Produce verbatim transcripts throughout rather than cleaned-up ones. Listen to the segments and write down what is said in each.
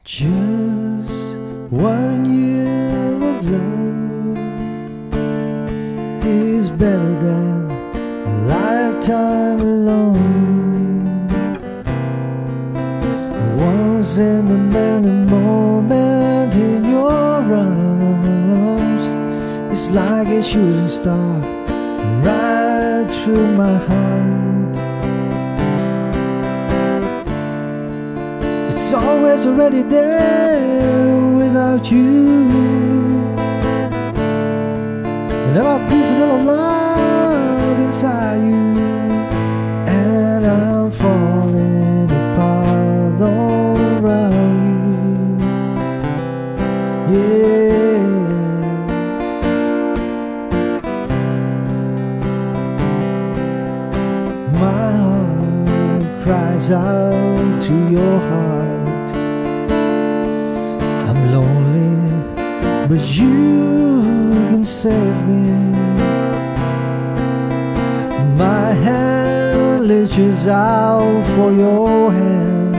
Just one year of love is better than a lifetime alone. Once in a many moment in your arms, it's like a shooting star right through my heart. It's always already there without you, and there are pieces of love inside you, and I'm falling apart all around you. Yeah, my heart cries out to your heart. I'm lonely, but you can save me. My hand reaches out for your hand.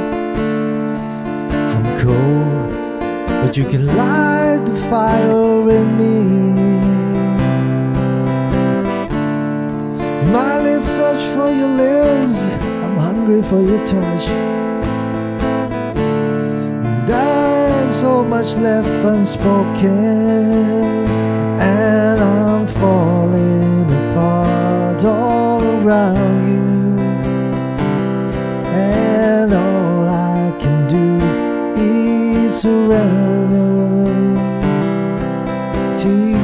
I'm cold, but you can light the fire in me. My lips search for your lips, I'm hungry for your touch. There's so much left unspoken, and I'm falling apart all around you, and all I can do is surrender to you.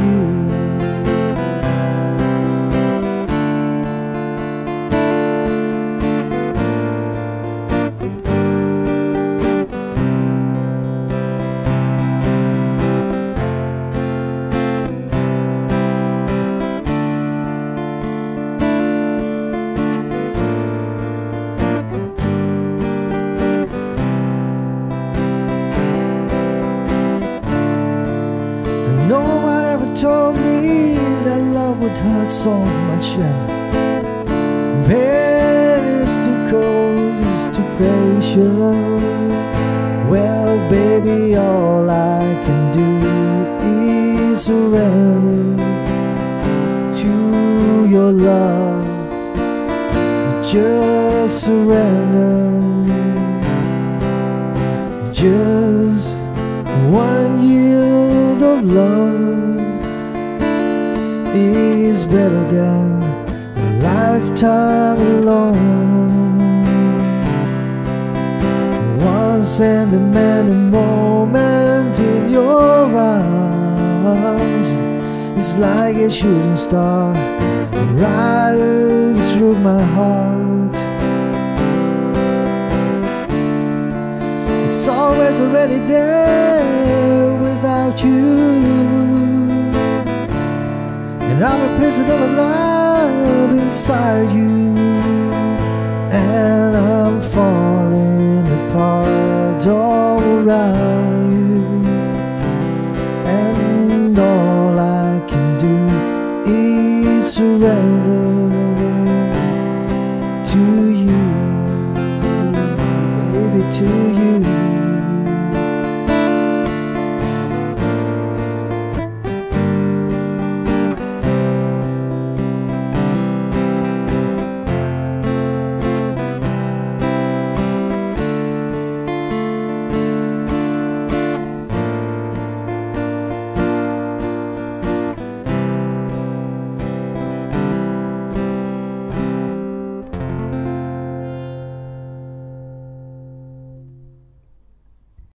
No one ever told me that love would hurt so much, and pain is too cold, is too patient. Well, baby, all I can do is surrender to your love. Just surrender. Just one year of love is better than a lifetime alone. Once in a many moment in your arms, it's like a shooting star right through my heart. It's always already there without you, and I'm a prisoner of love inside you, and I'm falling apart all around you, and all I can do is surrender to you, baby, to you.